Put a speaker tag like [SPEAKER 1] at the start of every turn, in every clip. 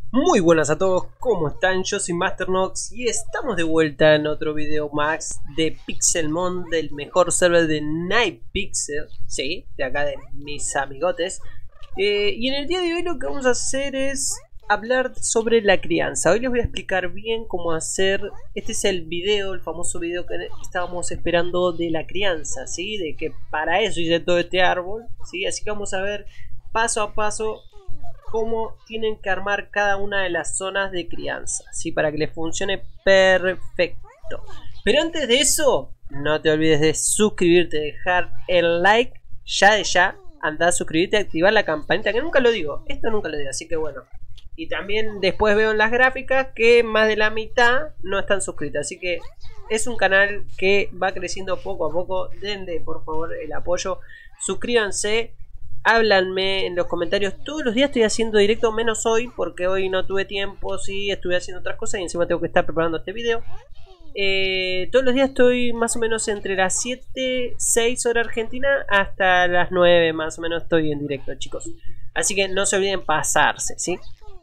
[SPEAKER 1] Muy buenas a todos, ¿cómo están? Yo soy Masternox y estamos de vuelta en otro video más de Pixelmon, del mejor server de Nightpixel, sí, de acá de mis amigotes. Y en el día de hoy lo que vamos a hacer es hablar sobre la crianza. Hoy les voy a explicar bien cómo hacer, este es el video, el famoso video que estábamos esperando de la crianza, sí, de que para eso hice todo este árbol, sí, así que vamos a ver paso a paso cómo tienen que armar cada una de las zonas de crianza, ¿sí? Para que les funcione perfecto. Pero antes de eso, no te olvides de suscribirte, dejar el like ya de ya. Anda a suscribirte y activar la campanita, que nunca lo digo, esto nunca lo digo, así que bueno. Y también después veo en las gráficas que más de la mitad no están suscritas, así que es un canal que va creciendo poco a poco. Denle por favor el apoyo, suscríbanse. Háblanme en los comentarios. Todos los días estoy haciendo directo, menos hoy, porque hoy no tuve tiempo. Sí, estuve haciendo otras cosas y encima tengo que estar preparando este video. Todos los días estoy más o menos entre las 7, 6 horas argentina hasta las 9 más o menos estoy en directo, chicos. Así que no se olviden pasarse, ¿sí?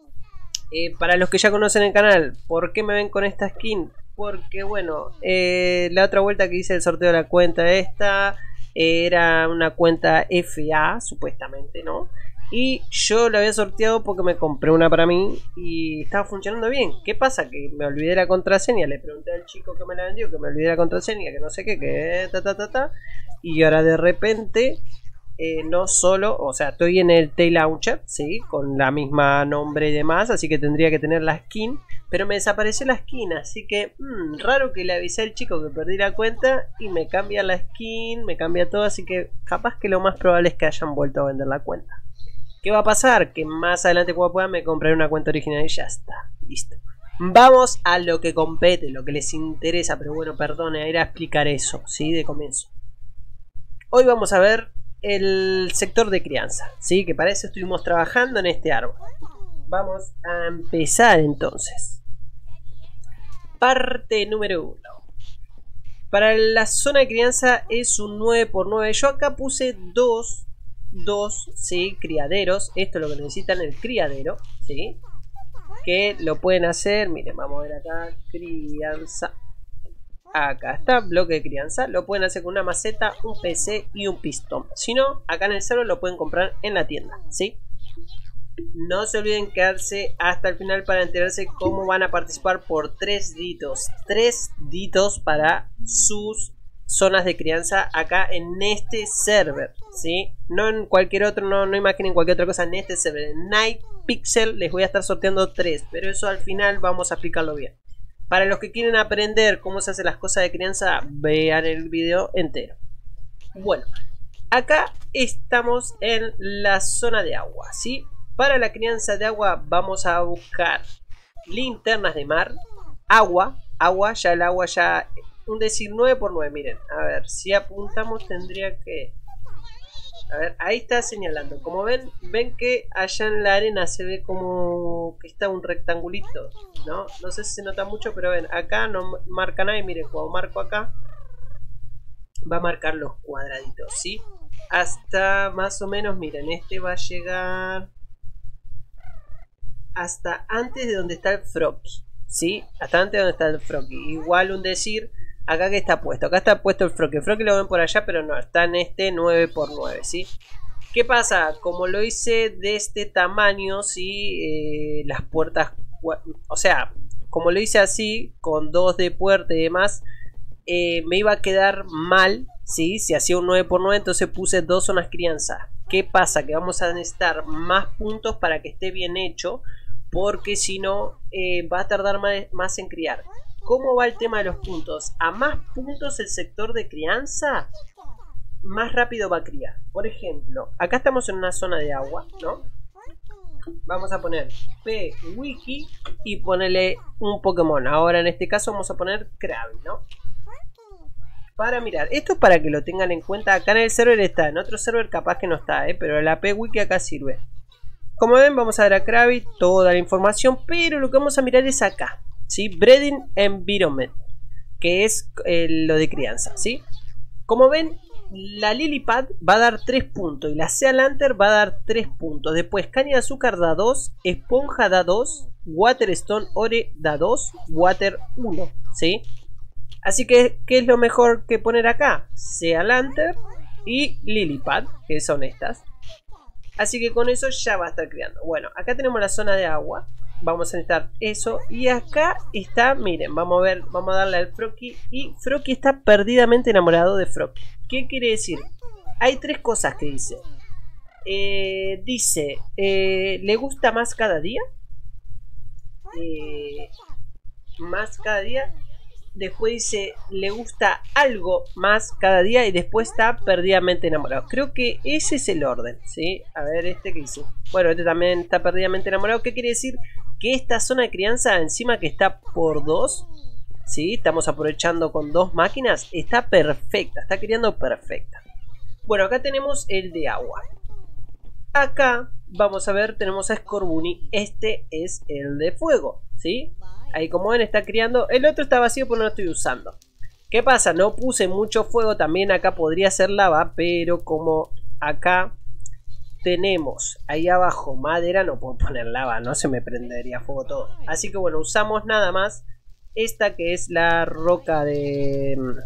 [SPEAKER 1] Para los que ya conocen el canal, ¿por qué me ven con esta skin? Porque bueno, la otra vuelta que hice el sorteo de la cuenta esta era una cuenta FA, supuestamente, ¿no? Y yo la había sorteado porque me compré una para mí y estaba funcionando bien. ¿Qué pasa? Que me olvidé la contraseña. Le pregunté al chico que me la vendió que me olvidé la contraseña, que no sé qué, que ta. Y ahora de repente, no solo, o sea, estoy en el T-Launcher, ¿sí? Con la misma nombre y demás, así que tendría que tener la skin. Pero me desapareció la skin, así que raro que le avisé al chico que perdí la cuenta y me cambia la skin, me cambia todo, así que capaz que lo más probable es que hayan vuelto a vender la cuenta. ¿Qué va a pasar? Que más adelante cuando pueda me compraré una cuenta original y ya está, listo. Vamos a lo que compete, lo que les interesa, pero bueno, perdone, ir a explicar eso, ¿sí? De comienzo. Hoy vamos a ver el sector de crianza, ¿sí? Que para eso estuvimos trabajando en este árbol. Vamos a empezar entonces. Parte número 1. Para la zona de crianza es un 9×9. Yo acá puse dos, ¿sí? Criaderos. Esto es lo que necesitan, el criadero, ¿sí? Que lo pueden hacer, miren, vamos a ver acá, crianza. Acá está, bloque de crianza. Lo pueden hacer con una maceta, un PC y un pistón. Si no, acá en el server lo pueden comprar en la tienda, ¿sí? No se olviden quedarse hasta el final para enterarse cómo van a participar por 3 ditos. 3 ditos para sus zonas de crianza acá en este server, ¿sí? No en cualquier otro, no imaginen cualquier otra cosa en este server. En Nightpixel les voy a estar sorteando 3, pero eso al final vamos a explicarlo bien. Para los que quieren aprender cómo se hacen las cosas de crianza, vean el video entero. Bueno, acá estamos en la zona de agua, ¿sí? Para la crianza de agua vamos a buscar linternas de mar, agua, ya el agua ya, un decir 9×9, miren, a ver, si apuntamos tendría que, a ver, ahí está señalando, como ven que allá en la arena se ve como que está un rectangulito, ¿no? No sé si se nota mucho, pero ven, acá no marca nada y miren, cuando marco acá, va a marcar los cuadraditos, ¿sí? Hasta más o menos, miren, este va a llegar hasta antes de donde está el Froggy, ¿sí? Hasta antes de donde está el Froggy. Igual un decir, acá que está puesto. Acá está puesto el Froggy. El Froggy lo ven por allá, pero no, está en este 9×9, ¿sí? ¿Qué pasa? Como lo hice de este tamaño, ¿sí? Las puertas, o sea, como lo hice así, con 2 de puerta y demás, me iba a quedar mal, ¿sí? Si hacía un 9×9, entonces puse 2 zonas crianza. ¿Qué pasa? Que vamos a necesitar más puntos para que esté bien hecho, porque si no va a tardar más en criar. ¿Cómo va el tema de los puntos? A más puntos el sector de crianza, más rápido va a criar. Por ejemplo, acá estamos en una zona de agua, ¿no? Vamos a poner P-Wiki y ponerle un Pokémon. Ahora en este caso vamos a poner Krabby, ¿no? Para mirar, esto es para que lo tengan en cuenta. Acá en el server está, en otro server capaz que no está, pero la P-Wiki acá sirve. Como ven, vamos a ver a Krabby toda la información, pero lo que vamos a mirar es acá, ¿sí? Breeding Environment, que es lo de crianza, ¿sí? Como ven, la Lilipad va a dar 3 puntos y la Sea Lantern va a dar 3 puntos. Después caña de azúcar da 2, esponja da 2 Water Stone Ore da 2, Water 1, ¿sí? Así que, ¿qué es lo mejor que poner acá? Sea Lantern y Lilipad, que son estas. Así que con eso ya va a estar creando. Bueno, acá tenemos la zona de agua. Vamos a necesitar eso. Y acá está, miren, vamos a ver, vamos a darle al Froakie. Y Froakie está perdidamente enamorado de Froakie. ¿Qué quiere decir? Hay tres cosas que dice. ¿Le gusta más cada día? Más cada día. Después dice, le gusta algo más cada día. Y después está perdidamente enamorado. Creo que ese es el orden, ¿sí? A ver, este que dice. Bueno, este también está perdidamente enamorado. ¿Qué quiere decir? Que esta zona de crianza, encima que está por 2, ¿sí? Estamos aprovechando con 2 máquinas. Está perfecta, está criando perfecta. Bueno, acá tenemos el de agua. Acá, vamos a ver, tenemos a Scorbunny. Este es el de fuego, ¿sí? Ahí como ven está criando. El otro está vacío porque no lo estoy usando. ¿Qué pasa? No puse mucho fuego. También acá podría ser lava. Pero como acá tenemos ahí abajo madera, no puedo poner lava. No se me prendería fuego todo. Así que bueno, usamos nada más esta que es la roca del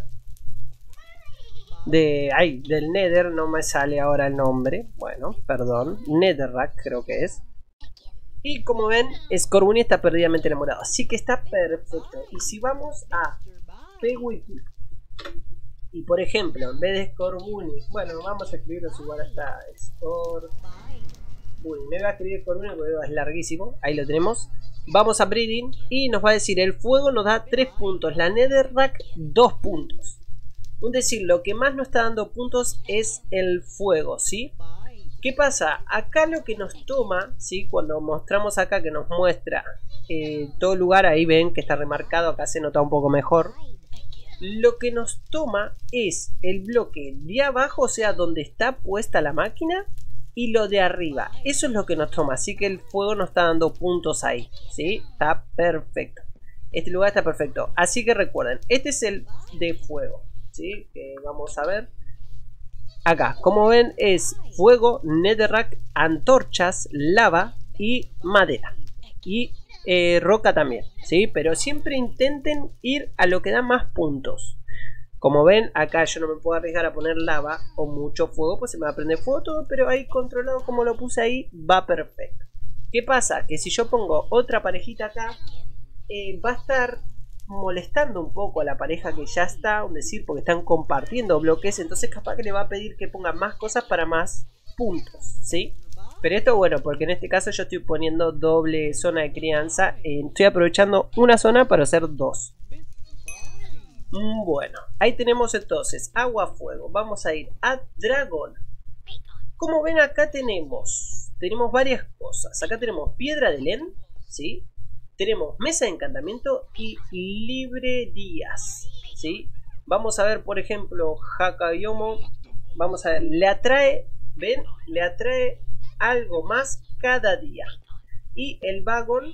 [SPEAKER 1] Nether. No me sale ahora el nombre. Bueno, perdón. Netherrack creo que es. Y como ven, Scorbunny está perdidamente enamorado. Así que está perfecto. Y si vamos a PWiki y por ejemplo, en vez de Scorbunny, bueno, vamos a escribirlo igual hasta Scorbunny. Me va a escribir Scorbunny porque es larguísimo. Ahí lo tenemos. Vamos a Breeding y nos va a decir: el fuego nos da 3 puntos, la Netherrack 2 puntos. Es decir, lo que más nos está dando puntos es el fuego, ¿sí? ¿Qué pasa? Acá lo que nos toma, ¿sí? Cuando mostramos acá que nos muestra todo el lugar, ahí ven que está remarcado, acá se nota un poco mejor. Lo que nos toma es el bloque de abajo, o sea, donde está puesta la máquina, y lo de arriba. Eso es lo que nos toma, así que el fuego nos está dando puntos ahí, ¿sí? Está perfecto. Este lugar está perfecto. Así que recuerden, este es el de fuego, ¿sí? Que vamos a ver. Acá, como ven, es fuego, netherrack, antorchas, lava y madera. Y roca también, ¿sí? Pero siempre intenten ir a lo que da más puntos. Como ven, acá yo no me puedo arriesgar a poner lava o mucho fuego, pues se me va a prender fuego todo, pero ahí controlado como lo puse ahí, va perfecto. ¿Qué pasa? Que si yo pongo otra parejita acá, va a estar molestando un poco a la pareja que ya está, es decir, porque están compartiendo bloques, entonces capaz que le va a pedir que ponga más cosas para más puntos, ¿sí? Pero esto bueno, porque en este caso yo estoy poniendo doble zona de crianza, estoy aprovechando una zona para hacer 2. Bueno, ahí tenemos entonces agua, fuego. Vamos a ir a dragón. Como ven acá tenemos varias cosas. Acá tenemos piedra de Len, ¿sí? Tenemos mesa de encantamiento y librerías, ¿sí? Vamos a ver, por ejemplo, Hakayomo. Vamos a ver, le atrae, ¿ven? Le atrae algo más cada día. Y el vagón,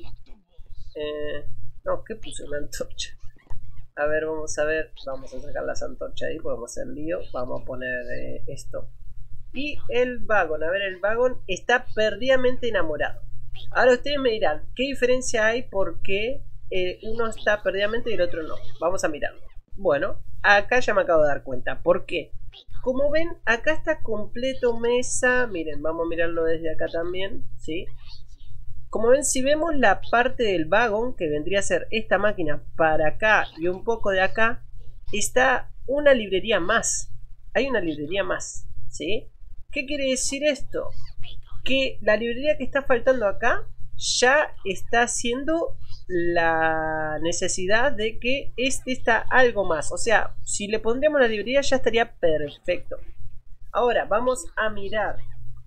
[SPEAKER 1] no, ¿qué puse? Una antorcha. A ver, vamos a ver, vamos a sacar las antorchas ahí, podemos hacer lío. Vamos a poner esto. Y el vagón, a ver, el vagón está perdidamente enamorado. Ahora ustedes me dirán, ¿qué diferencia hay? Porque uno está perdidamente y el otro no. Vamos a mirarlo. Bueno, acá ya me acabo de dar cuenta. ¿Por qué? Como ven, acá está completo mesa. Miren, vamos a mirarlo desde acá también, ¿sí? Como ven, si vemos la parte del vagón, que vendría a ser esta máquina para acá y un poco de acá, está una librería más. Hay una librería más, ¿sí? ¿Qué quiere decir esto? Que la librería que está faltando acá ya está haciendo la necesidad de que este está algo más. O sea, si le pondríamos la librería ya estaría perfecto. Ahora vamos a mirar.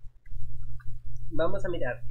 [SPEAKER 1] Vamos a mirar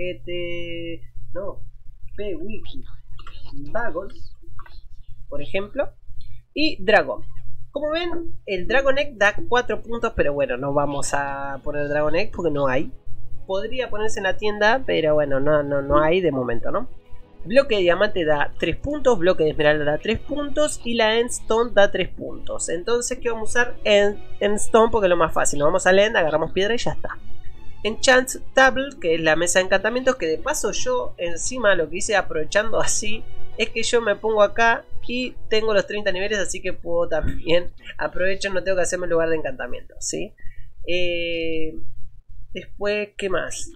[SPEAKER 1] PWiki Vagon, por ejemplo, y Dragon. Como ven, el Dragon Egg da 4 puntos, pero bueno, no vamos a poner Dragon Egg porque no hay. Podría ponerse en la tienda, pero bueno, no hay de momento, ¿no? Bloque de diamante da 3 puntos, bloque de esmeralda da 3 puntos y la Endstone da 3 puntos. Entonces, ¿qué vamos a usar? Endstone porque es lo más fácil. Nos vamos al End, agarramos piedra y ya está. Enchant Table, que es la mesa de encantamientos, que de paso yo encima lo que hice aprovechando así es que yo me pongo acá y tengo los 30 niveles, así que puedo también aprovecho, no tengo que hacerme lugar de encantamiento, ¿sí? Después, ¿qué más?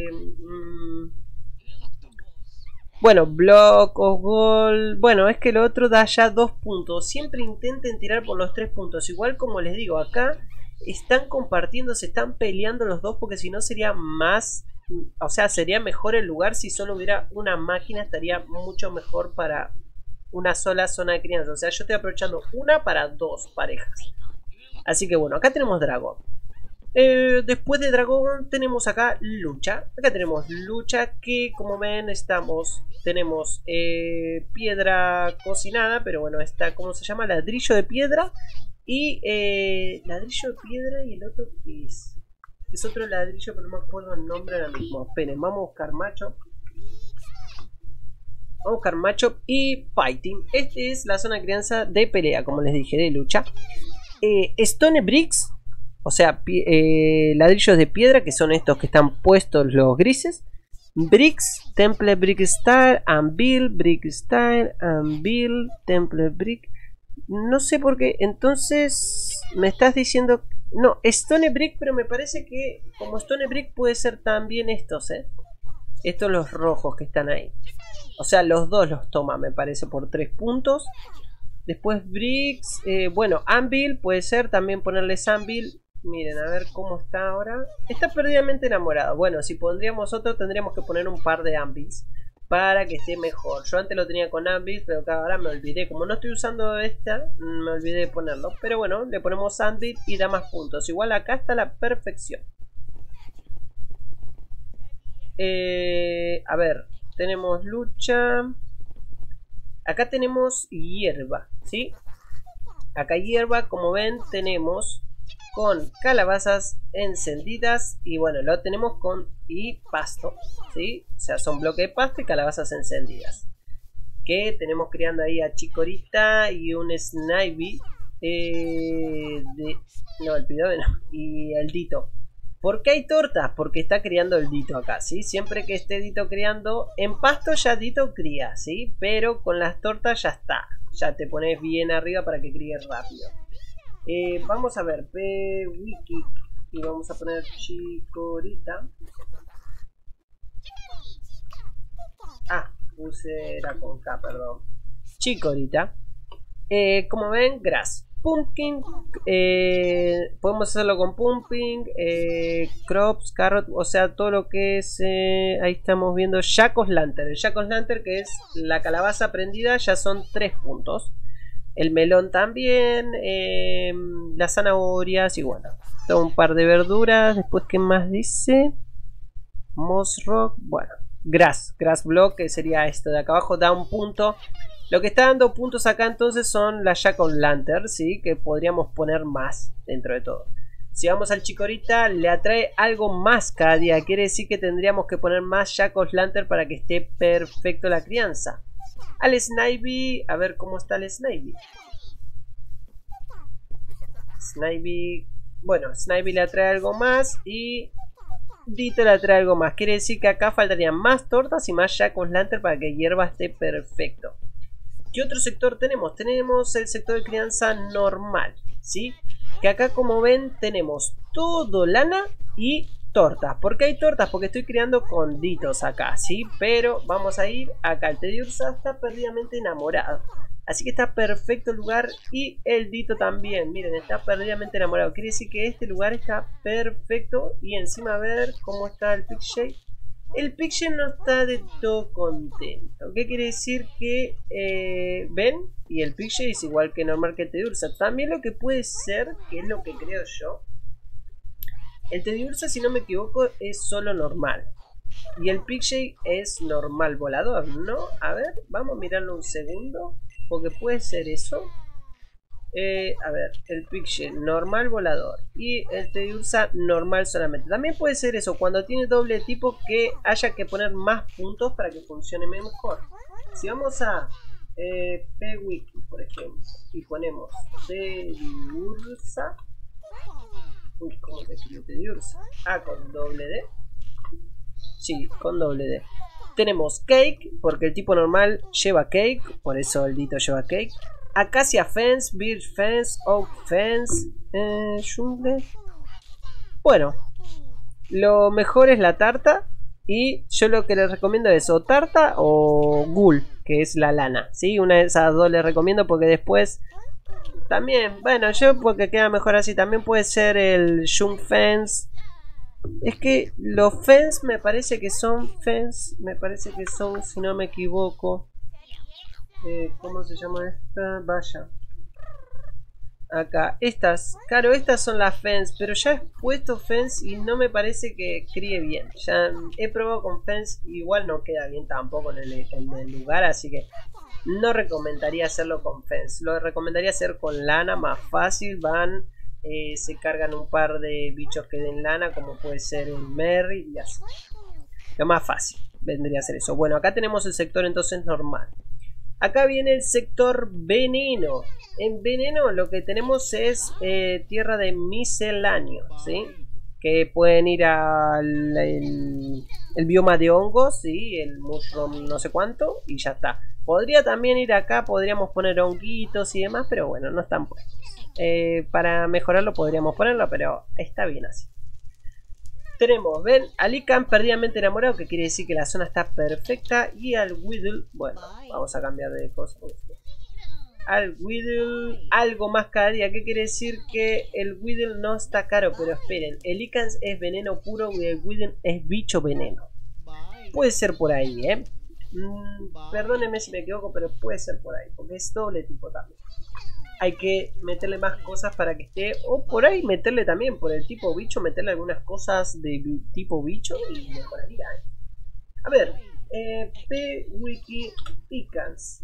[SPEAKER 1] Bueno, Block of Gold. Bueno, es que lo otro da ya 2 puntos. Siempre intenten tirar por los 3 puntos. Igual como les digo, acá están compartiendo, se están peleando los dos, porque si no sería más... O sea, sería mejor el lugar si solo hubiera una máquina. Estaría mucho mejor para una sola zona de crianza. O sea, yo estoy aprovechando una para 2 parejas. Así que bueno, acá tenemos dragón. Después de dragón tenemos acá lucha. Acá tenemos lucha, que como ven tenemos piedra cocinada, pero bueno, está, ¿cómo se llama? Ladrillo de piedra. Y ladrillo de piedra, y el otro es otro ladrillo, pero no me acuerdo el nombre ahora mismo. Esperen, vamos a buscar macho. Vamos a buscar macho y fighting. Este es la zona de crianza de pelea, como les dije, de lucha. Stone Bricks, o sea, ladrillos de piedra, que son estos que están puestos los grises. Bricks, Temple Brick Style, Anvil, Brick Style, Anvil, Temple Brick. No sé por qué, entonces me estás diciendo... No, Stone Brick, pero me parece que como Stone Brick puede ser también estos, estos los rojos que están ahí. O sea, los dos los toma, me parece, por 3 puntos. Después Bricks, bueno, Anvil puede ser, también ponerles Anvil. Miren, a ver cómo está ahora. Está perdidamente enamorado. Bueno, si pondríamos otro, tendríamos que poner un par de Anvils para que esté mejor. Yo antes lo tenía con Anvil, pero ahora me olvidé. Como no estoy usando esta, me olvidé de ponerlo. Pero bueno, le ponemos Anvil y da más puntos. Igual acá está la perfección. A ver, tenemos lucha. Acá tenemos hierba, ¿sí? Acá hierba, como ven, tenemos con calabazas encendidas. Y bueno, lo tenemos con pasto, ¿sí? O sea, son bloques de pasto y calabazas encendidas. Que tenemos criando ahí a Chikorita y un Snivy. No, el Pidove no. Y el Dito. ¿Por qué hay tortas? Porque está criando el Dito acá, ¿sí? Siempre que esté Dito criando, en pasto ya Dito cría, ¿sí? Pero con las tortas ya está. Ya te pones bien arriba para que críe rápido. Vamos a ver, Wiki. Y vamos a poner Chikorita. Ah, puse la con K, perdón. Chikorita. Como ven, Grass. Pumpkin, podemos hacerlo con Pumpkin, Crops, Carrot, o sea, todo lo que es, ahí estamos viendo Jack o' Lantern. El Jack o' Lantern, que es la calabaza prendida, ya son 3 puntos. El melón también, las zanahorias y bueno, todo un par de verduras. Después, ¿qué más dice? Moss Rock, bueno, Grass Block, que sería esto de acá abajo, da un punto. Lo que está dando puntos acá entonces son las Jack o' Lantern, ¿sí? Que podríamos poner más dentro de todo. Si vamos al Chikorita, le atrae algo más cada día. Quiere decir que tendríamos que poner más Jack o' Lantern para que esté perfecto la crianza. Al Snivy, a ver cómo está el Snivy. Snivy, bueno, Snivy le atrae algo más y Dito le atrae algo más. Quiere decir que acá faltarían más tortas y más Jack o' Lantern para que hierba esté perfecto. ¿Qué otro sector tenemos? Tenemos el sector de crianza normal, ¿sí? Que acá, como ven, tenemos todo lana y tortas. ¿Por qué hay tortas? Porque estoy criando con Ditos acá, ¿sí? Pero vamos a ir acá. El Teddiursa está perdidamente enamorado. Así que está perfecto el lugar. Y el Dito también, miren, está perdidamente enamorado. Quiere decir que este lugar está perfecto. Y encima, a ver cómo está el Pixie. El Pixie no está de todo contento. ¿Qué quiere decir? Que, ¿ven? Y el Pixie es igual que normal que el Teddiursa. También lo que puede ser, que es lo que creo yo, el Teddiursa, si no me equivoco, es solo normal. Y el Pixie es normal volador, ¿no? A ver, vamos a mirarlo un segundo. Porque puede ser eso. A ver, el Pixie normal volador y el Teddiursa normal solamente. También puede ser eso, cuando tiene doble tipo, que haya que poner más puntos para que funcione mejor. Si vamos a PWiki, por ejemplo, y ponemos Teddiursa, Uy, ¿cómo te escribo Ursa? Ah, con doble D. Sí, con doble D. Tenemos Cake, porque el tipo normal lleva Cake, por eso el dito lleva Cake. Acacia Fence, Birch Fence, Oak Fence, Jungle. Bueno, lo mejor es la tarta. Y yo lo que les recomiendo es o tarta o ghoul, que es la lana. ¿Sí? Una de esas dos les recomiendo porque después también, bueno, yo porque queda mejor así. También puede ser el Jung Fence. Es que los Fence me parece que son Fence. Me parece que son, si no me equivoco. ¿Cómo se llama esta? Vaya. Acá, estas, claro, estas son las Fence, pero ya he puesto Fence y no me parece que críe bien. Ya he probado con Fence, igual no queda bien tampoco en el lugar, así que no recomendaría hacerlo con Fence. Lo recomendaría hacer con lana, más fácil, van, se cargan un par de bichos que den lana, como puede ser el Merry y así. Lo más fácil vendría a ser eso. Bueno, acá tenemos el sector entonces normal. Acá viene el sector veneno. En veneno lo que tenemos es tierra de misceláneo, ¿sí? Que pueden ir al el bioma de hongos, ¿sí? El mushroom no sé cuánto y ya está. Podría también ir acá, podríamos poner honguitos y demás, pero bueno, no están puestos. Para mejorarlo podríamos ponerlo, pero está bien así. Tenemos, ven, Alican perdidamente enamorado, que quiere decir que la zona está perfecta. Y al Weedle, bueno, vamos a cambiar de cosa. Al Weedle, algo más cada día. ¿Qué quiere decir? Que el Weedle no está caro, pero esperen. El Alican es veneno puro y el Weedle es bicho veneno. Puede ser por ahí, perdónenme si me equivoco, pero puede ser por ahí, porque es doble tipo también. Hay que meterle más cosas para que esté. O por ahí meterle también, por el tipo bicho, meterle algunas cosas de tipo bicho y mejoraría. A ver, P-Wiki Picans.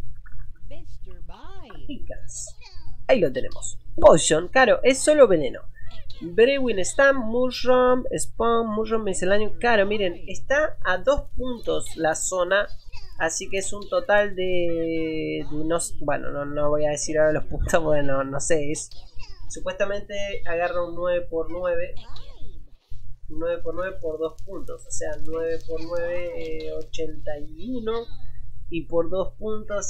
[SPEAKER 1] Picans. Ahí lo tenemos. Potion, claro, es solo veneno. Brewing Stamp, Mushroom, Spawn, Mushroom, misceláneo. Claro, miren, está a 2 puntos la zona. Así que es un total de no, bueno, no voy a decir ahora los puntos, bueno, no sé, es supuestamente agarra un 9×9, 9×9 por 2 puntos, o sea, 9×9, 81 y por 2 puntos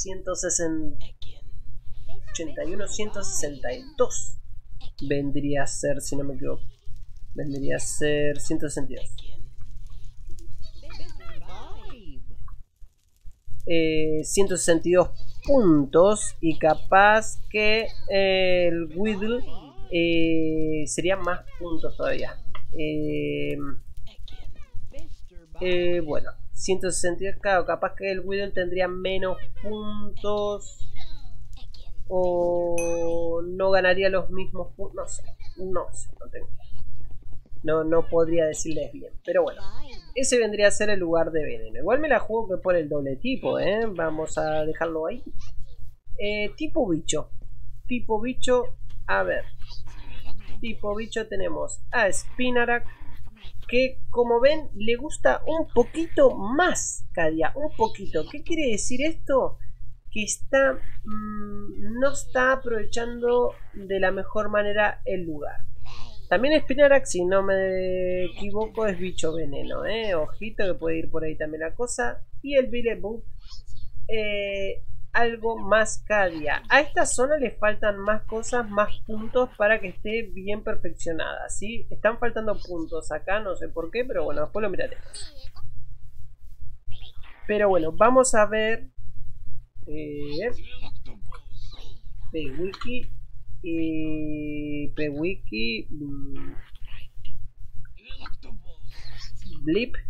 [SPEAKER 1] 181, 162 vendría a ser, si no me equivoco, vendría a ser 162. 162 puntos y capaz que el Weedle sería más puntos todavía. Bueno, 162, claro, capaz que el Weedle tendría menos puntos o no ganaría los mismos puntos, no sé, no tengo. No podría decirles bien, pero bueno, ese vendría a ser el lugar de veneno. Igual me la juego que por el doble tipo, vamos a dejarlo ahí. Tipo bicho. Tipo bicho, a ver. Tipo bicho tenemos a Spinarak, que como ven le gusta un poquito más cada día, un poquito. ¿Qué quiere decir esto? Que está no está aprovechando de la mejor manera el lugar. También Spinarak, si no me equivoco, es bicho veneno, ojito que puede ir por ahí también la cosa. Y el Billeboot, algo más cada día. A esta zona le faltan más cosas, más puntos para que esté bien perfeccionada, ¿sí? Están faltando puntos acá, no sé por qué, pero bueno, después lo miraremos. Pero bueno, vamos a ver P-Wiki y P-Wiki Blip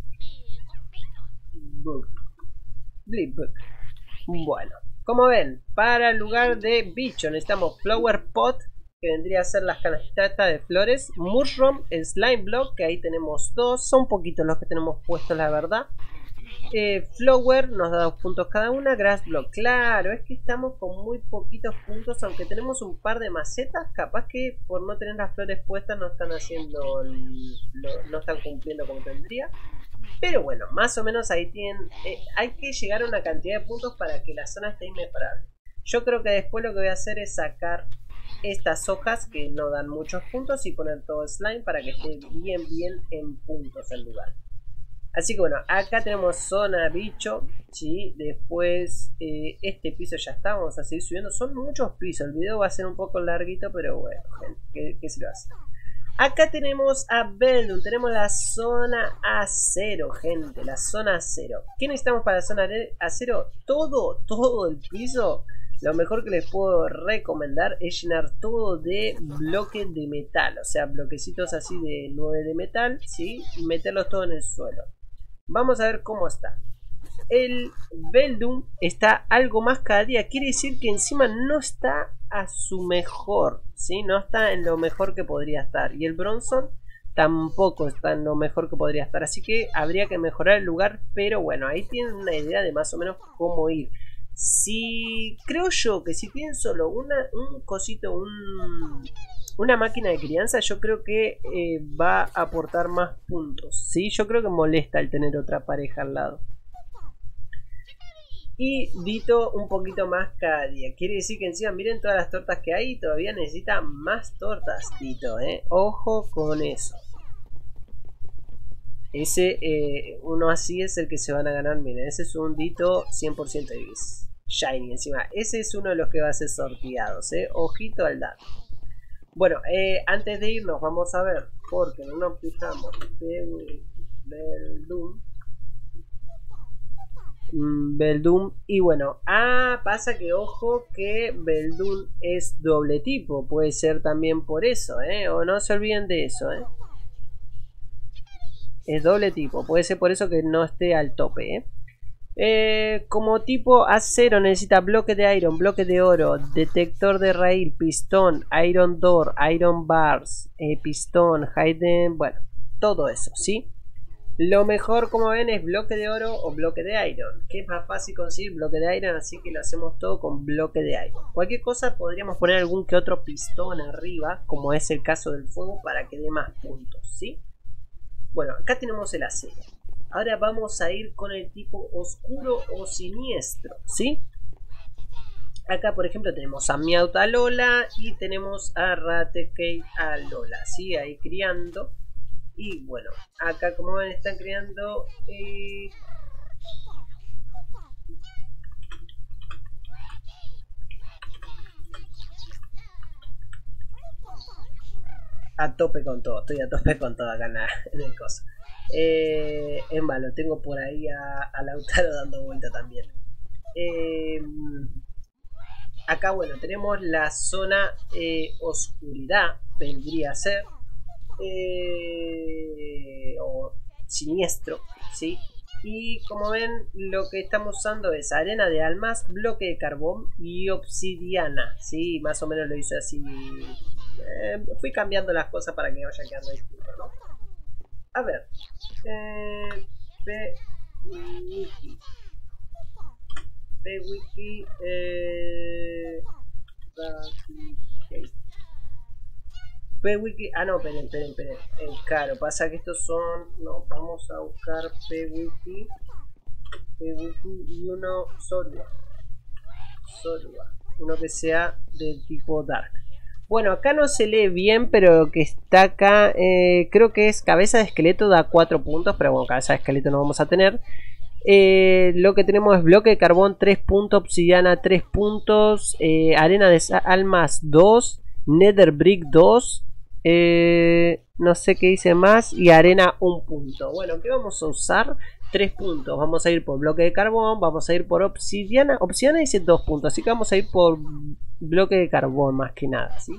[SPEAKER 1] Book. Blip Book. Bueno, como ven, para el lugar de bicho necesitamos Flower Pot, que vendría a ser las canastitas de flores, Mushroom, Slime Block, que ahí tenemos 2, son poquitos los que tenemos puestos la verdad. Flower nos da 2 puntos cada una. Grass Block, claro, es que estamos con muy poquitos puntos, aunque tenemos un par de macetas, capaz que por no tener las flores puestas no están haciendo no están cumpliendo como tendría. Pero bueno, más o menos ahí tienen, hay que llegar a una cantidad de puntos para que la zona esté inmejorable. Yo creo que después lo que voy a hacer es sacar estas hojas que no dan muchos puntos y poner todo slime para que esté bien en puntos el lugar. Así que bueno, acá tenemos zona bicho, ¿sí? Después este piso ya está, vamos a seguir subiendo. Son muchos pisos, el video va a ser un poco larguito, pero bueno, gente, ¿qué se lo hace? Acá tenemos a Beldum, tenemos la zona A0, gente, la zona A0. ¿Qué necesitamos para la zona A0? Todo el piso. Lo mejor que les puedo recomendar es llenar todo de bloques de metal, o sea, bloquecitos así de 9 de metal, ¿sí? Y meterlos todo en el suelo. Vamos a ver cómo está. El Beldum está algo más cada día, quiere decir que encima no está a su mejor, ¿sí? No está en lo mejor que podría estar. Y el Bronson tampoco está en lo mejor que podría estar, así que habría que mejorar el lugar, pero bueno, ahí tienen una idea de más o menos cómo ir. Si creo yo que si tienen solo un cosito, una máquina de crianza, yo creo que va a aportar más puntos, ¿sí? Yo creo que molesta el tener otra pareja al lado. Y Dito un poquito más cada día. Quiere decir que encima miren todas las tortas que hay y todavía necesita más tortas, Dito, Ojo con eso. Ese uno así es el que se van a ganar. Miren, ese es un Dito 100% Ibis. Shiny encima. Ese es uno de los que va a ser sorteados, Ojito al dato. Bueno, antes de irnos vamos a ver, porque no nos fijamos Beldum, y bueno, pasa que ojo que Beldum es doble tipo, puede ser también por eso, o no se olviden de eso, es doble tipo, puede ser por eso que no esté al tope, como tipo A0 necesita bloque de iron, bloque de oro, detector de raíz, pistón, iron door, iron bars, pistón, hidden, bueno, todo eso, ¿sí? Lo mejor, como ven, es bloque de oro o bloque de iron, que es más fácil conseguir bloque de iron, así que lo hacemos todo con bloque de iron. Cualquier cosa podríamos poner algún que otro pistón arriba, como es el caso del fuego, para que dé más puntos, ¿sí? Bueno, acá tenemos el acero. Ahora vamos a ir con el tipo oscuro o siniestro, ¿sí? Acá, por ejemplo, tenemos a Meowth a Lola y tenemos a Raticate a Lola, ¿sí? Ahí criando. Y bueno, acá como ven están criando a tope con todo, estoy a tope con todo acá en el coso. Es más, lo tengo por ahí a Lautaro dando vuelta también. Acá bueno, tenemos la zona oscuridad, vendría a ser. O siniestro, ¿sí? Y como ven, lo que estamos usando es arena de almas, bloque de carbón y obsidiana, ¿sí? Más o menos lo hice así. Fui cambiando las cosas para que vaya quedando distinto, ¿no? A ver. P-Wiki. P-Wiki, no, esperen. Claro, pasa que estos son. No, vamos a buscar P-Wiki y uno Sorua. Uno que sea del tipo Dark. Bueno, acá no se lee bien, pero lo que está acá, creo que es cabeza de esqueleto, da 4 puntos, pero bueno, cabeza de esqueleto no vamos a tener. Lo que tenemos es bloque de carbón 3 puntos, obsidiana 3 puntos, arena de almas 2, nether brick 2. No sé qué dice más. Y arena 1 punto. Bueno, ¿qué vamos a usar? 3 puntos. Vamos a ir por bloque de carbón. Vamos a ir por obsidiana. Obsidiana dice 2 puntos. Así que vamos a ir por bloque de carbón más que nada, ¿sí?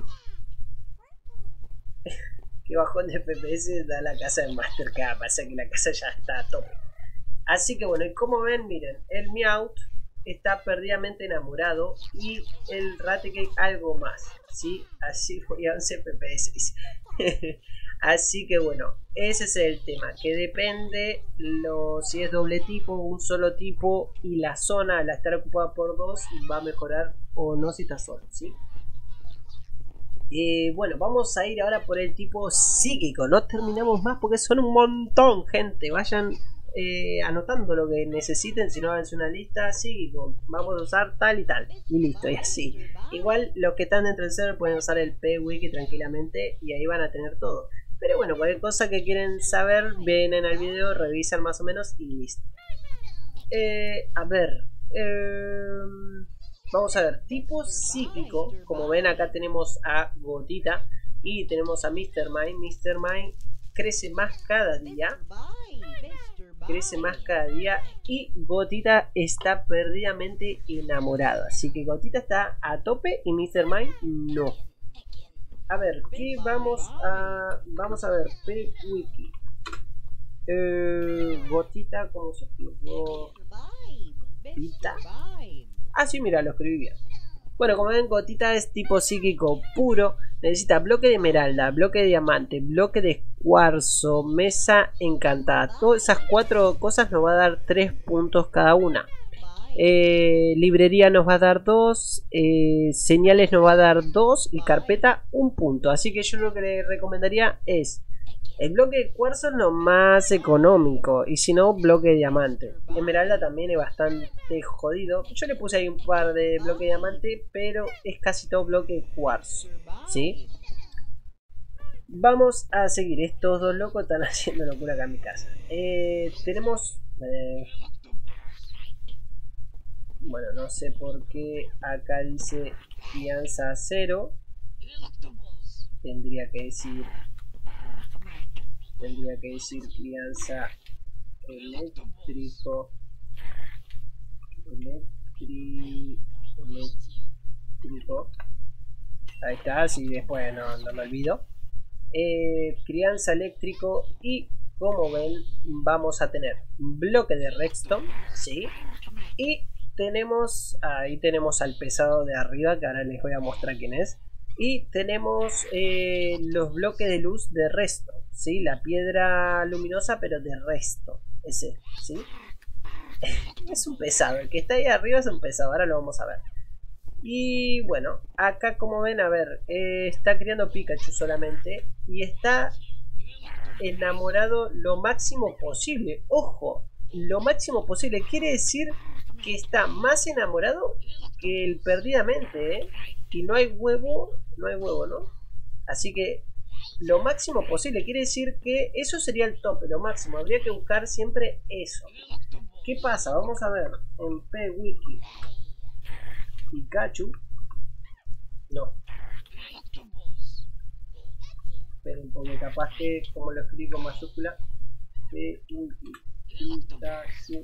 [SPEAKER 1] Qué bajón de FPS da la casa de Mastercard. Pasa que la casa ya está a tope. Así que bueno, y como ven, miren, el Meowth está perdidamente enamorado y el Raticate algo más, ¿sí? Así voy a 11 FPS. Así que bueno, ese es el tema, que depende si es doble tipo, un solo tipo, y la zona al estar ocupada por dos va a mejorar o no si está solo, ¿sí? Bueno, vamos a ir ahora por el tipo psíquico. No terminamos más porque son un montón, gente. Vayan anotando lo que necesiten. Si no, háganse una lista así, vamos a usar tal y tal, y listo, y así. Igual los que están dentro del server pueden usar el PWiki tranquilamente y ahí van a tener todo. Pero bueno, cualquier cosa que quieren saber, vienen al video, revisan más o menos y listo. A ver, vamos a ver, tipo psíquico. Como ven, acá tenemos a Gotita y tenemos a Mr. Mime. Mr. Mime crece más cada día. Crece más cada día y Gotita está perdidamente enamorada. Así que Gotita está a tope y Mr. Mime no. A ver, ¿qué vamos a ver? PWiki. Gotita, ¿cómo se escribió? Gotita. Ah, sí, mira, lo escribí bien. Bueno, como ven, Gotita es tipo psíquico puro. Necesita bloque de esmeralda, bloque de diamante, bloque de cuarzo, mesa encantada. Todas esas 4 cosas nos va a dar 3 puntos cada una. Librería nos va a dar 2, señales nos va a dar 2 y carpeta 1 punto. Así que yo lo que le recomendaría es el bloque de cuarzo, es lo más económico, y si no, bloque de diamante. Esmeralda también es bastante jodido. Yo le puse ahí un par de bloque de diamante, pero es casi todo bloque de cuarzo, ¿sí? Vamos a seguir. Estos dos locos están haciendo locura acá en mi casa. Tenemos... bueno, no sé por qué acá dice crianza 0. Tendría que decir crianza eléctrico. Ahí está, así después no me olvido. Crianza eléctrico, y como ven vamos a tener bloque de redstone, ¿sí? Y tenemos, ahí tenemos al pesado de arriba, que ahora les voy a mostrar quién es. Y tenemos los bloques de luz de resto, ¿sí? La piedra luminosa, pero de resto, ese, ¿sí? Es un pesado, el que está ahí arriba es un pesado, ahora lo vamos a ver. Y bueno, acá como ven, a ver, está criando Pikachu solamente y está enamorado lo máximo posible. Ojo, lo máximo posible quiere decir que está más enamorado que el perdidamente, ¿eh? Y no hay huevo, ¿no? Así que lo máximo posible quiere decir que eso sería el tope, lo máximo. Habría que buscar siempre eso. ¿Qué pasa? Vamos a ver en PWiki. Pikachu. No. Esperen, porque capaz que como lo escribí con mayúscula. PWiki. Pikachu.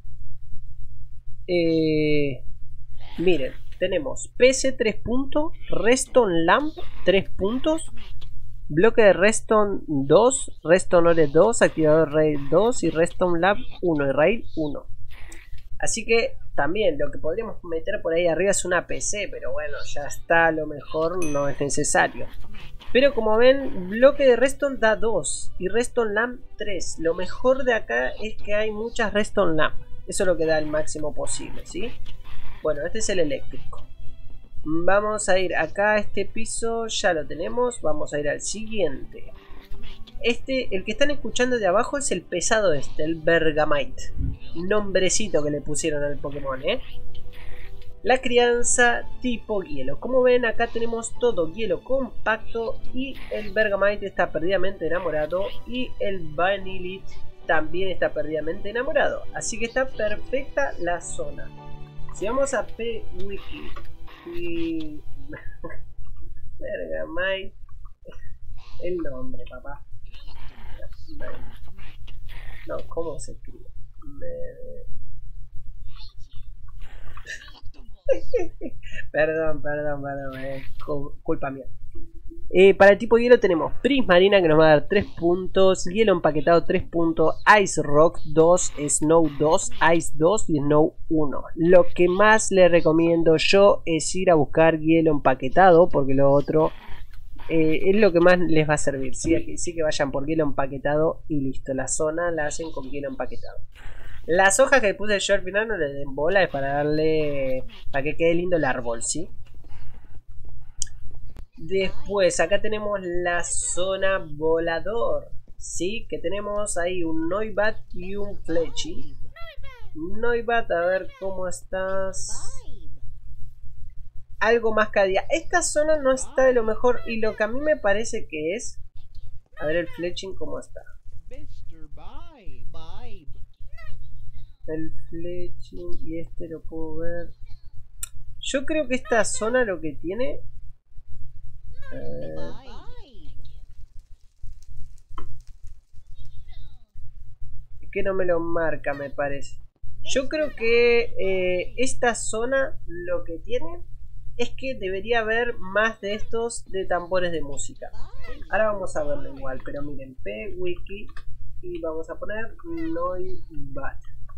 [SPEAKER 1] Miren, tenemos PC 3 puntos, Redstone Lamp 3 puntos, bloque de Redstone 2, Redstone Ore 2, activador Rail 2 y Redstone Lab 1 y Rail 1. Así que también lo que podríamos meter por ahí arriba es una PC, pero bueno, ya está, a lo mejor no es necesario. Pero como ven, bloque de Redstone da 2 y Redstone Lamp 3. Lo mejor de acá es que hay muchas Redstone Lamp. Eso es lo que da el máximo posible, ¿sí? Bueno, este es el eléctrico. Vamos a ir acá a este piso, ya lo tenemos. Vamos a ir al siguiente. El que están escuchando de abajo es el pesado el Bergamite. Nombrecito que le pusieron al Pokémon, ¿eh? La crianza tipo hielo. Como ven, acá tenemos todo hielo compacto y el Bergamite está perdidamente enamorado y el Vanillite también está perdidamente enamorado. Así que está perfecta la zona. Si vamos a PWiki y... Bergamite, el nombre, papá. No, ¿cómo se escribe? Perdón, culpa mía. Para el tipo hielo tenemos Prismarina, que nos va a dar 3 puntos, hielo empaquetado 3 puntos, Ice Rock 2, Snow 2, Ice 2 y Snow 1. Lo que más les recomiendo yo es ir a buscar hielo empaquetado, porque lo otro es lo que más les va a servir. Sí que vayan por hielo empaquetado y listo, la zona la hacen con hielo empaquetado. Las hojas que puse yo al final no le den bola, es para que quede lindo el árbol, ¿sí? Después acá tenemos la zona volador, Sí, que tenemos ahí un Noibat y un Fletching. Noibat, a ver cómo estás. Algo más cada día. Esta zona no está de lo mejor y lo que a mí me parece que es... A ver el Fletching cómo está. El Fletching y este lo puedo ver. Yo creo que esta zona lo que tiene... es que no me lo marca, me parece. Yo creo que esta zona lo que tiene es que debería haber más de estos de tambores de música. Ahora vamos a verlo igual, pero miren, P-Wiki y vamos a poner Noibat.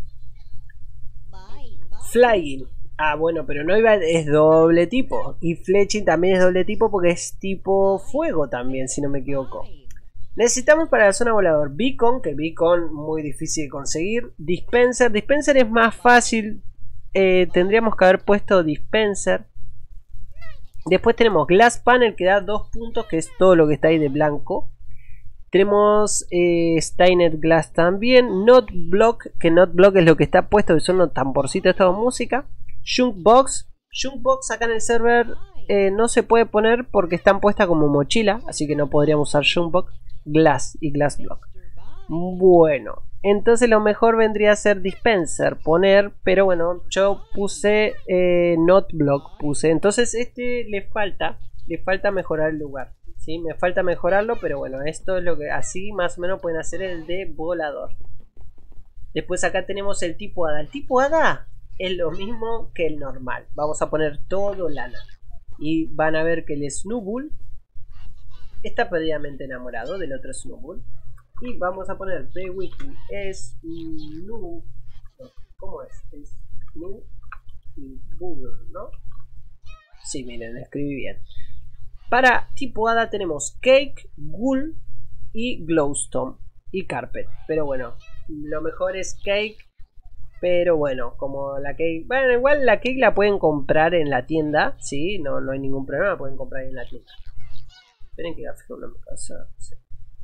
[SPEAKER 1] Flying. Ah, bueno, pero Noibat es doble tipo. Y Fletching también es doble tipo porque es tipo fuego también, si no me equivoco. Necesitamos para la zona volador Beacon, que Beacon muy difícil de conseguir. Dispenser, Dispenser es más fácil. Tendríamos que haber puesto Dispenser. Después tenemos Glass Panel que da 2 puntos, que es todo lo que está ahí de blanco. Tenemos Steiner Glass también. Not Block, que Not Block es lo que está puesto, que son los tamborcitos de esta música. Junkbox. Junkbox acá en el server no se puede poner porque están puestas como mochila, así que no podríamos usar Junkbox. Glass y Glass Block. Bueno, entonces lo mejor vendría a ser Dispenser, poner, pero bueno, yo puse Not Block, entonces este le falta mejorar el lugar, ¿sí? Me falta mejorarlo, pero bueno, esto es lo que así más o menos pueden hacer el de volador. Después acá tenemos el tipo hada. El tipo hada es lo mismo que el normal. Vamos a poner todo lana y van a ver que el Snubbull está perdidamente enamorado del otro Snubbull. Y vamos a poner P-Wiki Snubbull. ¿Cómo es? Snubbull, ¿no? Sí, miren, escribí bien. Para tipo hada tenemos Cake, Ghoul y Glowstone y Carpet. Pero bueno, lo mejor es Cake. Pero bueno, como la Cake... Bueno, igual la Cake la pueden comprar en la tienda. Sí, no hay ningún problema, la pueden comprar en la tienda. Esperen que gafé una casa. Sí.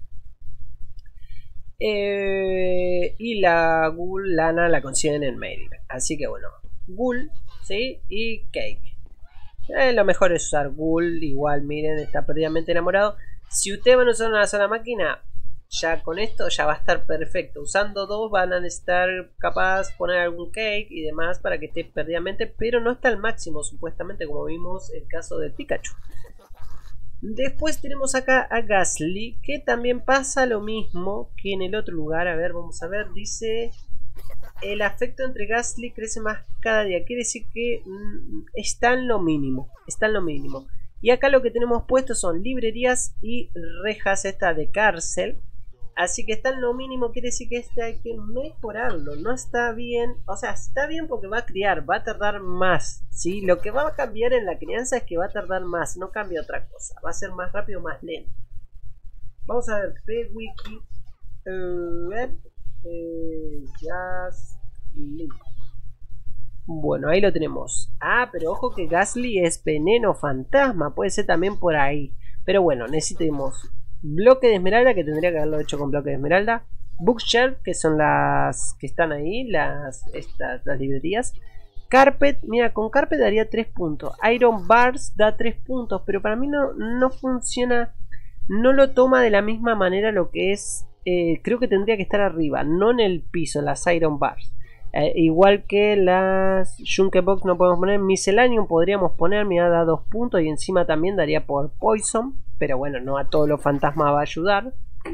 [SPEAKER 1] Y la Ghoul lana la consiguen en mail. Así que bueno, Ghoul, ¿sí? Y Cake. Lo mejor es usar Ghoul. Igual, miren, está perdidamente enamorado. Si ustedes van a usar una sola máquina, ya con esto ya va a estar perfecto. Usando dos van a necesitar capaz poner algún Cake y demás para que esté perdidamente. Pero no está al máximo, supuestamente, como vimos el caso de Pikachu. Después tenemos acá a Gastly, que también pasa lo mismo que en el otro lugar. A ver, vamos a ver, dice... El afecto entre Gastly crece más cada día. Quiere decir que está en lo mínimo. Está en lo mínimo. Y acá lo que tenemos puesto son librerías y rejas esta de cárcel. Así que está en lo mínimo. Quiere decir que este hay que mejorarlo. No está bien. O sea, está bien porque va a criar. Va a tardar más. ¿Sí? Lo que va a cambiar en la crianza es que va a tardar más. No cambia otra cosa. Va a ser más rápido, más lento. Vamos a ver. P-Wiki. Gastly. Bueno, ahí lo tenemos. Ah, pero ojo que Gastly es veneno fantasma. Puede ser también por ahí. Pero bueno, necesitamos bloque de esmeralda, que tendría que haberlo hecho con bloque de esmeralda. Bookshelf, que son las que están ahí, las librerías. Carpet, mira, con Carpet daría 3 puntos. Iron Bars da 3 puntos, pero para mí no funciona. No lo toma de la misma manera lo que es. Creo que tendría que estar arriba, no en el piso, las Iron Bars. Igual que las Junkebox no podemos poner. Miscellaneum podríamos poner, mira, da 2 puntos y encima también daría por Poison. Pero bueno, no a todos los fantasmas va a ayudar.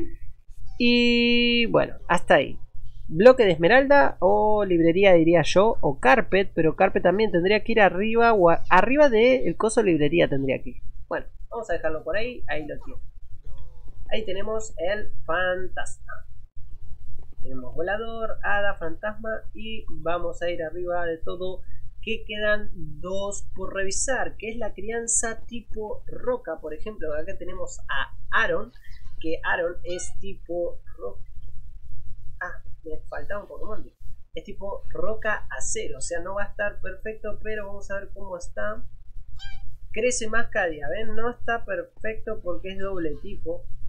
[SPEAKER 1] Y bueno, hasta ahí. Bloque de esmeralda o librería diría yo, o Carpet, pero Carpet también tendría que ir arriba o arriba del coso librería tendría que ir. Bueno, vamos a dejarlo por ahí, ahí lo tiene. Ahí tenemos el fantasma. Tenemos volador, hada, fantasma y vamos a ir arriba de todo, que quedan 2 por revisar, que es la crianza tipo roca. Por ejemplo, acá tenemos a Aaron, que Aaron es tipo roca. Ah, me faltaba un Pokémon. Es tipo roca acero, o sea, no va a estar perfecto, pero vamos a ver cómo está. Crece más cada día, ¿ven? No está perfecto porque es doble tipo.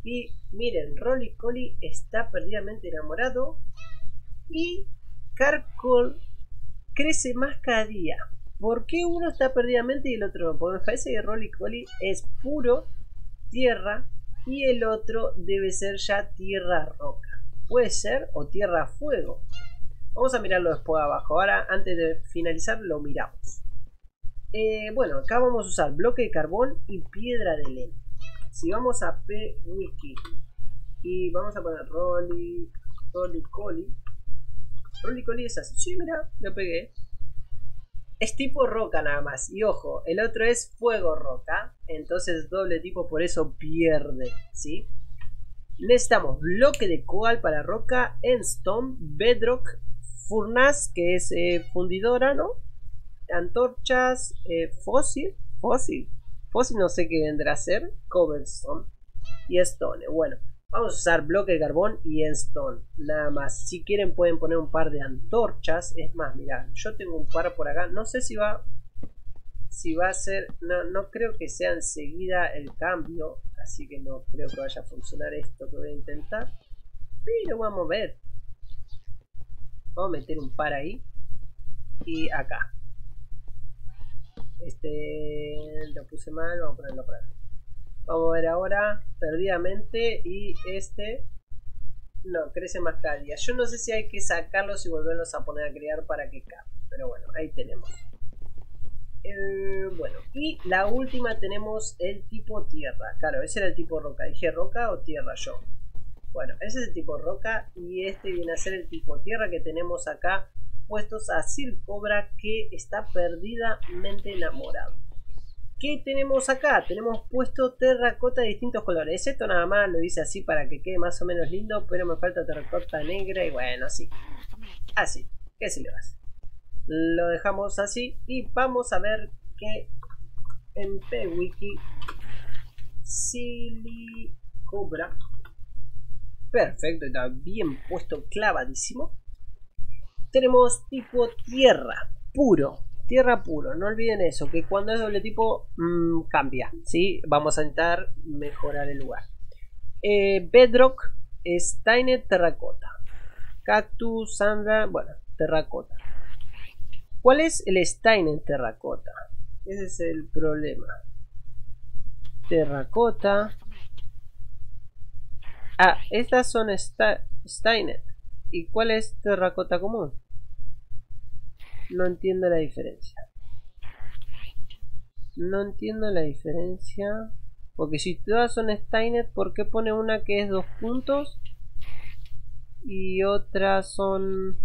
[SPEAKER 1] Y miren, Rolycoly está perdidamente enamorado. Y Carkol crece más cada día. ¿Por qué uno está perdidamente y el otro no? Porque me parece que Rolycoly es puro tierra y el otro debe ser ya tierra roca. Puede ser o tierra fuego. Vamos a mirarlo después abajo. Ahora, antes de finalizar, lo miramos. Bueno, acá vamos a usar bloque de carbón y piedra de lente. Si vamos a pwiki y vamos a poner Rolycoly. Rolycoly es así. Sí, mira, lo pegué. Es tipo roca nada más. Y ojo, el otro es fuego roca. Entonces doble tipo, por eso pierde, ¿sí? Necesitamos bloque de coal para roca, endstone, bedrock, furnace, que es fundidora, ¿no? Antorchas, fósil no sé qué vendrá a ser, cobblestone y stone. Bueno, vamos a usar bloque de carbón y endstone, nada más. Si quieren pueden poner un par de antorchas. Es más, mirá, yo tengo un par por acá. No sé si va a ser, no creo que sea enseguida el cambio, así que no creo que vaya a funcionar esto que voy a intentar, pero vamos a ver. Vamos a meter un par ahí y acá. Lo puse mal, vamos a ponerlo por acá. Vamos a ver ahora perdidamente. Y no, crece más cada día. Yo no sé si hay que sacarlos y volverlos a poner a criar para que cambie, pero bueno, ahí tenemos. Bueno, y la última tenemos el tipo tierra. Claro, ese era el tipo roca. ¿Dije roca o tierra yo? Bueno, ese es el tipo roca y este viene a ser el tipo tierra que tenemos acá puestos a Sir Cobra, que está perdidamente enamorado. ¿Qué tenemos acá? Tenemos puesto terracota de distintos colores. Esto nada más lo hice así para que quede más o menos lindo, pero me falta terracota negra y bueno, así. Así, ¿qué se le va a hacer? Lo dejamos así y vamos a ver que en pwiki Silly Cobra. Perfecto, está bien puesto, clavadísimo. Tenemos tipo tierra puro. Tierra puro, no olviden eso, que cuando es doble tipo cambia, ¿sí? Vamos a intentar mejorar el lugar. Bedrock, Stainet, terracota. Cactus, Sandra, bueno, terracota. ¿Cuál es el Stainet terracota? Ese es el problema. Terracota. Ah, estas son Stainet. ¿Y cuál es terracota común? No entiendo la diferencia. No entiendo la diferencia. Porque si todas son Stainet, ¿por qué pone una que es 2 puntos? Y otras son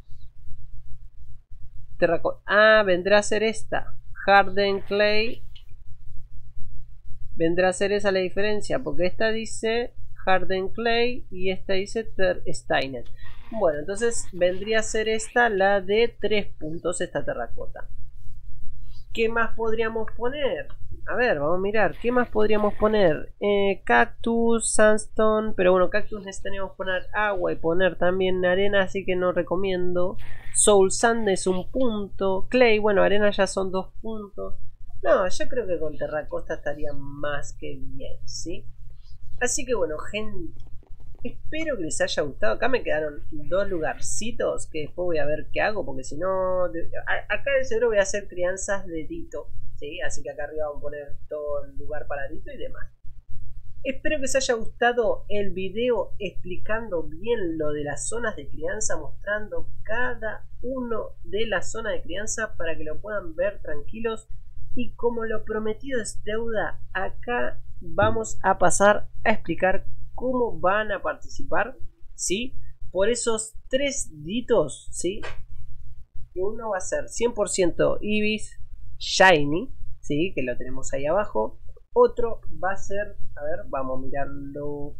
[SPEAKER 1] terracota. Ah, vendrá a ser esta. Harden Clay. Vendrá a ser esa la diferencia. Porque esta dice Harden Clay y esta dice Stainet. Bueno, entonces vendría a ser esta la de 3 puntos, esta terracota. ¿Qué más podríamos poner? A ver, vamos a mirar. ¿Qué más podríamos poner? Cactus, sandstone. Pero bueno, cactus necesitaríamos poner agua y poner también arena, así que no recomiendo. Soul sand es 1 punto. Clay, bueno, arena ya son 2 puntos. No, yo creo que con terracota estaría más que bien, ¿sí? Así que bueno, gente, espero que les haya gustado. Acá me quedaron 2 lugarcitos que después voy a ver qué hago, porque si no, acá de seguro voy a hacer crianzas de Dito, ¿sí? Así que acá arriba vamos a poner todo el lugar para Dito y demás. Espero que les haya gustado el video explicando bien lo de las zonas de crianza, mostrando cada uno de las zonas de crianza para que lo puedan ver tranquilos. Y como lo prometido es deuda, acá vamos a pasar a explicar cómo van a participar, ¿sí? Por esos 3 ditos, ¿sí? Que uno va a ser 100% Ibis Shiny, ¿sí? Que lo tenemos ahí abajo. Otro va a ser, a ver, vamos a mirarlo.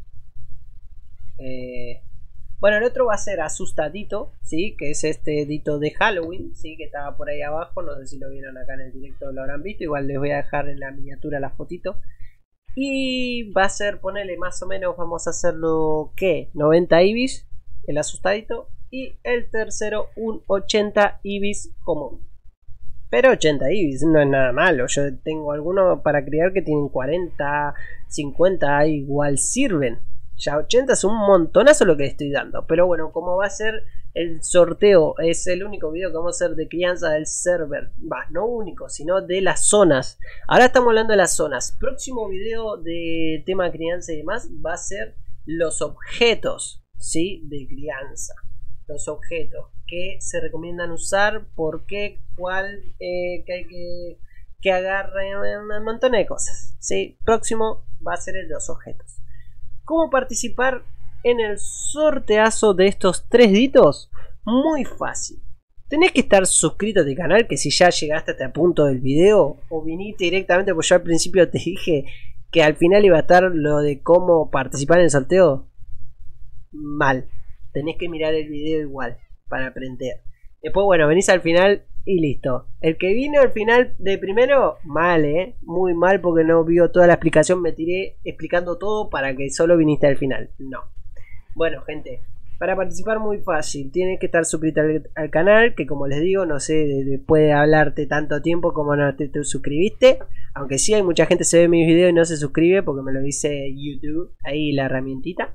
[SPEAKER 1] Bueno, el otro va a ser Asustadito, ¿sí? Que es este dito de Halloween, ¿sí? Que estaba por ahí abajo. No sé si lo vieron acá en el directo, lo habrán visto. Igual les voy a dejar en la miniatura la fotito. Y va a ser, ponele más o menos, vamos a hacerlo, ¿qué? 90 Ibis, el asustadito. Y el tercero, un 80 Ibis común. Pero 80 IBIs no es nada malo. Yo tengo algunos para criar que tienen 40, 50, igual sirven. Ya 80 es un montonazo lo que estoy dando. Pero bueno, como va a ser el sorteo, es el único video que vamos a hacer de crianza del server. Va, no único, sino de las zonas. Ahora estamos hablando de las zonas. Próximo video de tema crianza y demás va a ser los objetos, ¿sí? De crianza. Los objetos que se recomiendan usar, por qué, cuál, que hay que agarre un montón de cosas, ¿sí? Próximo va a ser el de los objetos. ¿Cómo participar en el sorteazo de estos 3 ditos? Muy fácil. Tenés que estar suscrito a este canal, que si ya llegaste hasta el punto del video o viniste directamente, pues yo al principio te dije que al final iba a estar lo de cómo participar en el sorteo. Mal. Tenés que mirar el video igual para aprender. Después, bueno, venís al final y listo. El que vino al final de primero, mal, muy mal, porque no vio toda la explicación. Me tiré explicando todo para que solo viniste al final. No. Bueno, gente, para participar muy fácil. Tienes que estar suscrito al canal, que como les digo, no sé, puede hablarte tanto tiempo como no te suscribiste. Aunque sí hay mucha gente que se ve mis videos y no se suscribe porque me lo dice YouTube. Ahí la herramientita.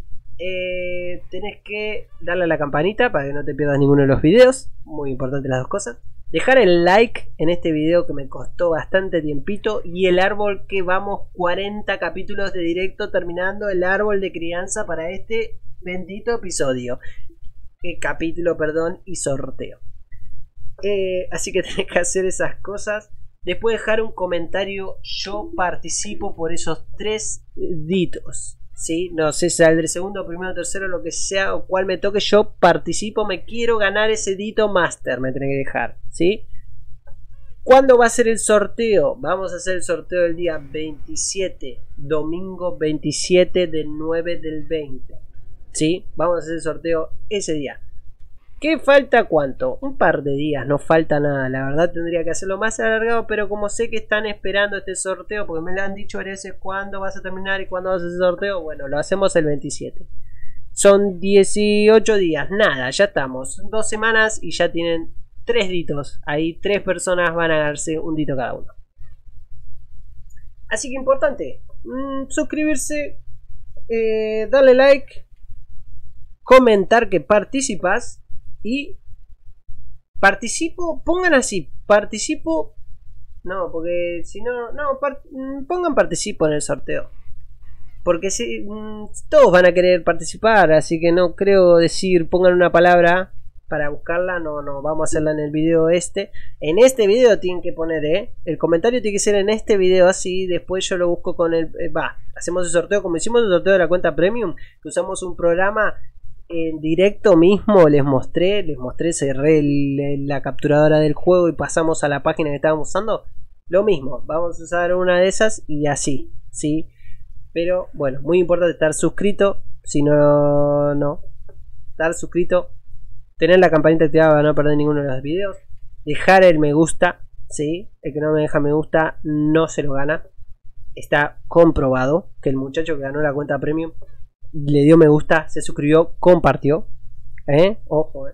[SPEAKER 1] Tenés que darle a la campanita para que no te pierdas ninguno de los videos. Muy importante las dos cosas. Dejar el like en este video que me costó bastante tiempito. Y el árbol que vamos 40 capítulos de directo terminando el árbol de crianza para este bendito episodio. Capítulo, perdón, y sorteo. Así que tenés que hacer esas cosas. Después dejar un comentario. Yo participo por esos 3 ditos. ¿Sí? No sé, saldré segundo, primero, tercero, lo que sea, o cual me toque, yo participo, me quiero ganar ese dito master, me tenés que dejar, ¿sí? ¿Cuándo va a ser el sorteo? Vamos a hacer el sorteo el día 27, domingo 27 del 9 del 20, ¿sí? Vamos a hacer el sorteo ese día. ¿Qué falta cuánto? Un par de días, no falta nada. La verdad tendría que hacerlo más alargado, pero como sé que están esperando este sorteo, porque me lo han dicho varias veces cuándo vas a terminar y cuándo vas a hacer el sorteo, bueno, lo hacemos el 27. Son 18 días, nada, ya estamos. 2 semanas y ya tienen 3 ditos. Ahí 3 personas van a ganarse un dito cada uno. Así que importante, suscribirse, darle like, comentar que participas. Y participo, pongan así, participo, no, porque si no, pongan participo en el sorteo. Porque si, todos van a querer participar, así que no creo decir, pongan una palabra para buscarla, no, vamos a hacerla en el video este. En este video tienen que poner, el comentario tiene que ser en este video, así después yo lo busco con el, hacemos el sorteo como hicimos el sorteo de la cuenta premium, que usamos un programa. En directo mismo les mostré, cerré la capturadora del juego y pasamos a la página que estábamos usando. Lo mismo, vamos a usar una de esas y así, ¿sí? Pero bueno, muy importante estar suscrito. Si no, estar suscrito, tener la campanita activada para no perder ninguno de los videos. Dejar el me gusta, ¿sí? El que no me deja me gusta no se lo gana. Está comprobado que el muchacho que ganó la cuenta premium le dio me gusta, se suscribió, compartió. Ojo.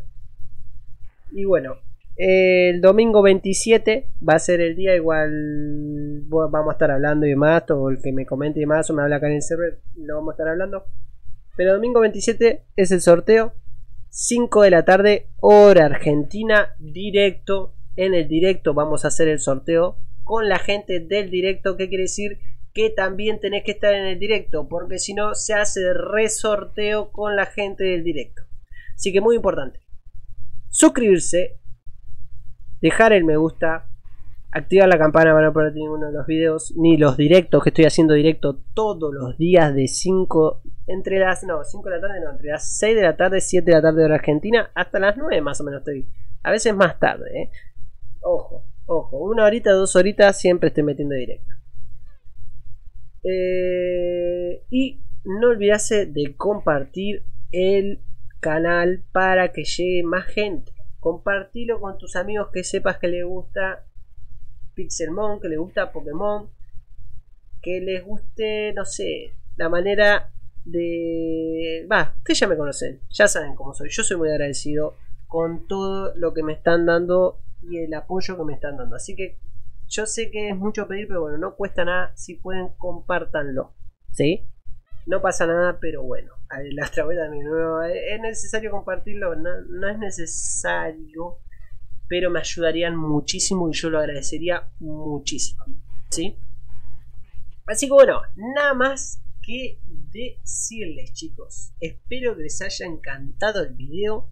[SPEAKER 1] Y bueno, el domingo 27 va a ser el día, igual vamos a estar hablando y demás, o el que me comente y demás, o me habla acá en el server, lo vamos a estar hablando. Pero el domingo 27 es el sorteo, 5 de la tarde, hora argentina, directo. En el directo vamos a hacer el sorteo con la gente del directo. ¿Qué quiere decir? Que también tenés que estar en el directo, porque si no se hace resorteo con la gente del directo. Así que muy importante, suscribirse, dejar el me gusta, activar la campana para no perder ninguno de los videos, ni los directos, que estoy haciendo directo todos los días de 5 de la tarde, entre las 6 de la tarde, 7 de la tarde hora argentina, hasta las 9 más o menos estoy, a veces más tarde, ojo, 1 horita, 2 horitas siempre estoy metiendo directo. Y no olvidarse de compartir el canal para que llegue más gente. Compartilo con tus amigos que sepas que les gusta Pixelmon, que les gusta Pokémon, que les guste, no sé, la manera de... ustedes ya me conocen, ya saben cómo soy. Yo soy muy agradecido con todo lo que me están dando y el apoyo que me están dando. Así que yo sé que es mucho pedir, pero bueno, no cuesta nada. Si pueden, compártanlo. ¿Sí? No pasa nada, pero bueno. La otra vuelta es necesario compartirlo. No es necesario, pero me ayudarían muchísimo y yo lo agradecería muchísimo. ¿Sí? Así que bueno, nada más que decirles, chicos. Espero que les haya encantado el video.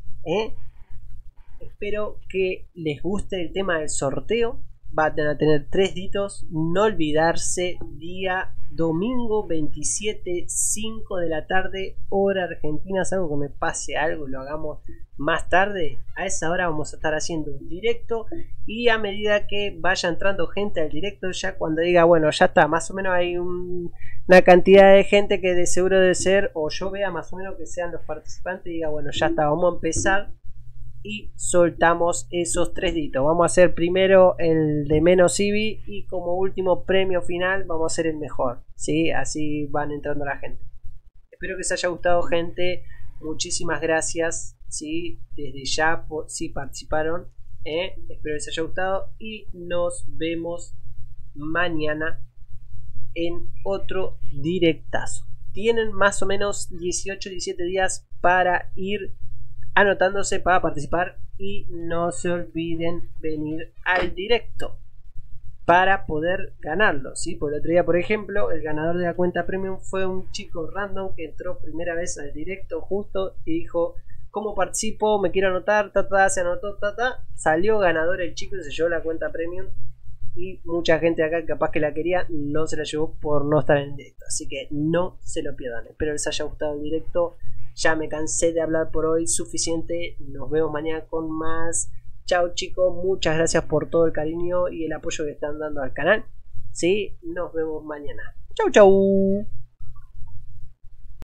[SPEAKER 1] Espero que les guste el tema del sorteo. Van a tener 3 ditos. No olvidarse, día domingo 27, 5 de la tarde, hora argentina. Es algo que me pase algo, lo hagamos más tarde. A esa hora vamos a estar haciendo un directo. Y a medida que vaya entrando gente al directo, ya cuando diga, bueno, ya está, más o menos hay una cantidad de gente que de seguro debe ser, o yo vea más o menos que sean los participantes y diga, bueno, ya está, vamos a empezar. Y soltamos esos 3 ditos. Vamos a hacer primero el de menos IBI y como último premio final vamos a hacer el mejor. ¿Sí? Así van entrando la gente. Espero que les haya gustado, gente. Muchísimas gracias. ¿Sí? Desde ya si participaron. Espero que les haya gustado y nos vemos mañana en otro directazo. Tienen más o menos 18-17 días para ir anotándose para participar y no se olviden venir al directo para poder ganarlo, ¿sí? Por el otro día, por ejemplo, el ganador de la cuenta premium fue un chico random que entró primera vez al directo justo y dijo, ¿cómo participo? Me quiero anotar, se anotó, salió ganador el chico y se llevó la cuenta premium. Y mucha gente acá capaz que la quería, no se la llevó por no estar en el directo. Así que no se lo pierdan. Espero les haya gustado el directo. Ya me cansé de hablar por hoy, suficiente. Nos vemos mañana con más. Chao, chicos, muchas gracias por todo el cariño y el apoyo que están dando al canal. Sí, nos vemos mañana. Chau, chau.